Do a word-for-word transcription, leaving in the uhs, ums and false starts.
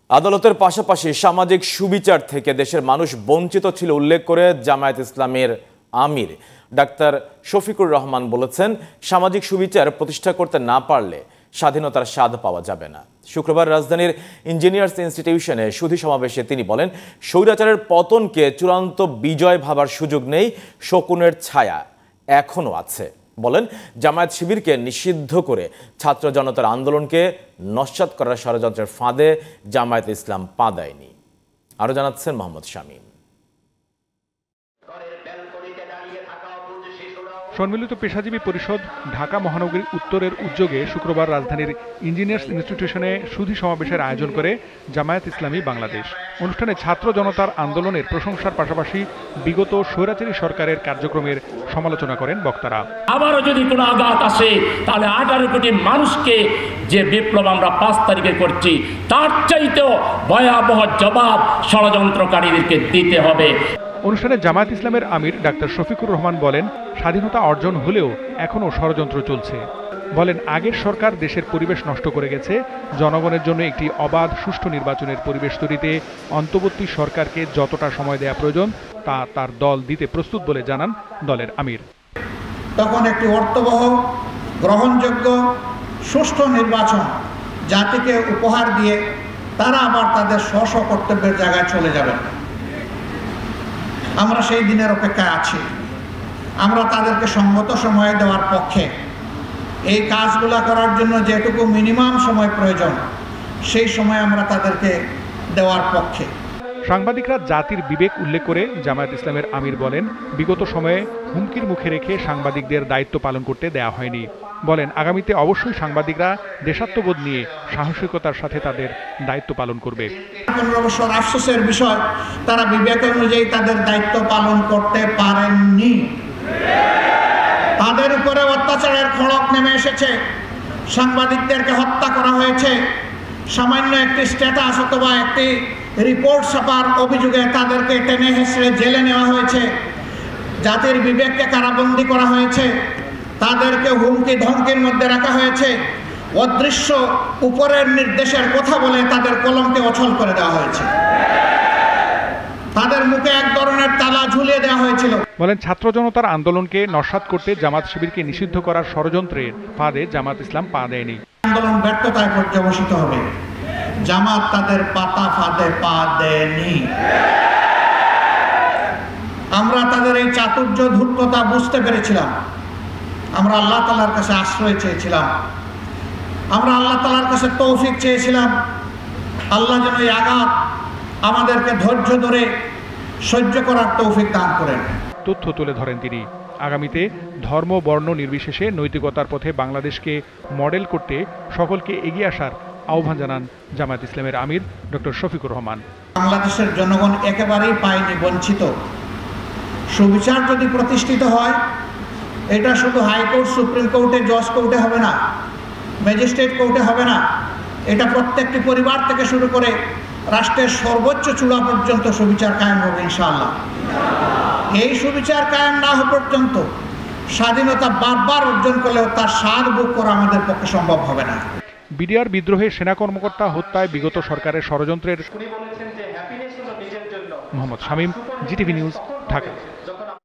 আদালতের পাশাপাশি সামাজিক সুবিচার থেকে দেশের মানুষ বঞ্চিত ছিল উল্লেখ করে জামায়াত ইসলামের আমির ডাক্তার শফিকুর রহমান বলেছেন, সামাজিক সুবিচার প্রতিষ্ঠা করতে না পারলে স্বাধীনতার স্বাদ পাওয়া যাবে না। শুক্রবার রাজধানীর ইঞ্জিনিয়ার্স ইনস্টিটিউশনে সুধী সমাবেশে তিনি বলেন, স্বৈরাচারের পতনকে চূড়ান্ত বিজয় ভাবার সুযোগ নেই, শকুনের ছায়া এখনো আছে। বলেন, জামায়াত শিবিরকে নিষিদ্ধ করে ছাত্র জনতার আন্দোলনকে নস্যাৎ করার ষড়যন্ত্রের ফাঁদে জামায়াত ইসলাম পা দেয়নি। আরো জানাচ্ছেন মোহাম্মদ শামীম। সম্মিলিত পেশাজীবী পরিষদ ঢাকা মহানগরী উত্তরের উদ্যোগে শুক্রবার রাজধানীর ইঞ্জিনিয়ার্স ইনস্টিটিউশনে সুধী সমাবেশের আয়োজন করে জামায়াত ইসলামী বাংলাদেশ। অনুষ্ঠানে ছাত্র জনতার আন্দোলনের প্রশংসার পাশাপাশি বিগত স্বৈরাচারী সরকারের কার্যক্রমের সমালোচনা করেন বক্তারা। আবারও যদি কোনো আঘাত আসে তাহলে আঠারো কোটি মানুষকে যে বিপ্লব আমরা পাঁচ তারিখে করছি তার চাইতেও ভয়াবহ জবাব ষড়যন্ত্রকারীদেরকে দিতে হবে। অনুষ্ঠানে জামায়াত ইসলামের আমির ডাক্তার শফিকুর রহমান বলেন, স্বাধীনতা অর্জন হলেও এখনও ষড়যন্ত্র চলছে। বলেন, আগের সরকার দেশের পরিবেশ নষ্ট করে গেছে, জনগণের জন্য একটি অবাধ সুষ্ঠু নির্বাচনের পরিবেশ তৈরিতে অন্তর্বর্তী সরকারকে যতটা সময় দেওয়া প্রয়োজন তা তার দল দিতে প্রস্তুত বলে জানান দলের আমির। তখন একটি অর্থবহ, গ্রহণযোগ্য, সুষ্ঠু নির্বাচন জাতিকে উপহার দিয়ে তারা আবার তাদের স্ব স্ব কর্তব্যের জায়গায় চলে যাবেন। আমরা সেই দিনের অপেক্ষায় আছি। আমরা তাদেরকে সঙ্গত সময় দেওয়ার পক্ষে। এই কাজগুলো করার জন্য যেটুকু মিনিমাম সময় প্রয়োজন সেই সময় আমরা তাদেরকে দেওয়ার পক্ষে। সাংবাদিকরা জাতির বিবেক উল্লেখ করে জামায়াত ইসলামের আমির বলেন, বিগত সময়ে হুমকির মুখে রেখে সাংবাদিকদের দায়িত্ব পালন করতে দেয়া হয়নি। বলেন, আগামীতে অবশ্যই সাংবাদিকরা দেশাত্মবোধ নিয়ে সাহসিকতার সাথে তাদের দায়িত্ব পালন করবে। পনেরো বছর আফসোসের বিষয়, তারা বিবেক অনুযায়ী তাদের দায়িত্ব পালন করতে পারেননি। তাদের উপরে অত্যাচারের খড়ক নেমে এসেছে, সাংবাদিকদেরকে হত্যা করা হয়েছে। সামান্য একটি স্ট্যাটাস অথবা একটি রিপোর্ট ছাপার অভিযোগে তাদেরকে টেনে হেঁচড়ে জেলে নেওয়া হয়েছে। জাতির বিবেককে কারাবন্দী করা হয়েছে, তাদেরকে হুমকি ধমকির মধ্যে রাখা হয়েছে। অদৃশ্য উপরের নির্দেশের কথা বলে তাদের কলমকে অচল করে দেওয়া হয়েছে। তাদের মুখে এক ধরনের তালা ঝুলিয়ে দেওয়া হয়েছিল। বলেন, ছাত্র জনতার আন্দোলনকে নস্যাৎ করতে জামাত শিবিরকে নিষিদ্ধ করার ষড়যন্ত্রের ফাঁদে জামাত ইসলাম পা দেয়নি। আন্দোলন ব্যর্থতায় পর্যবসিত হবে। জামাত তাদের পাতা ফাঁদে পা দেয়নি। আমরা তাদের এই চাতুর্য ধূর্ততা বুঝতে পেরেছিলাম। আমরা আল্লাহ তাআলার কাছে আশ্রয় চেয়েছিলাম। আমরা আল্লাহ তাআলার কাছে তৌফিক চেয়েছিলাম। আল্লাহ যেন এই আঘাত আমাদেরকে ধৈর্য ধরে সহ্য করার তৌফিক দান করেন। তথ্য তুলে ধরেন তিনি। আগামীতে ধর্ম বর্ণ নির্বিশেষে নৈতিকতার পথে বাংলাদেশকে মডেল করতে সকলকে এগিয়ে আসার আহ্বান জানান জামায়াত ইসলামের আমির ডক্টর শফিকুর রহমান। বাংলাদেশের জনগণ একেবারেই পায়নি, বঞ্চিত। সুবিচার যদি প্রতিষ্ঠিত হয়, এটা শুধু হাইকোর্ট, সুপ্রিম কোর্টে, জজ কোর্টে হবে না, ম্যাজিস্ট্রেট কোর্টে হবে না। এটা প্রত্যেকটি পরিবার থেকে শুরু করে রাষ্ট্রের সর্বোচ্চ চূড়া পর্যন্ত সুবিচার কায়েম হবে ইনশাআল্লাহ। এই সুবিচার কায়েম না হওয়া পর্যন্ত স্বাধীনতা বারবার অর্জন করলেও তার স্বাদ ভোগ করা আমাদের পক্ষে সম্ভব হবে না। বিডিআর বিদ্রোহে সেনা কর্মকর্তা হত্যায় বিগত সরকারের ষড়যন্ত্রের। Mohammad Shamim, GTV news, Dhaka.